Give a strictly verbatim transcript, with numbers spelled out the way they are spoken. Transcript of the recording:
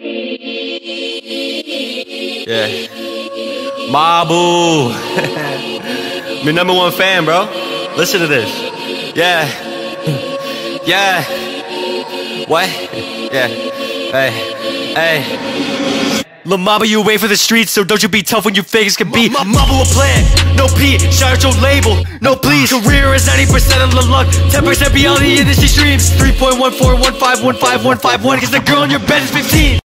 Yeah. Mabu. I'm your number one fan, bro. Listen to this. Yeah. Yeah. What? Yeah. Hey. Hey. Lil Mama, you wait for the streets, so don't you be tough when you fake as can be. Mama will plan, no P, shout out your label, no please. Career is ninety percent of the luck, ten percent beyond the industry streams. Three point one four one five one five one five one, cause the girl in your bed is fifteen.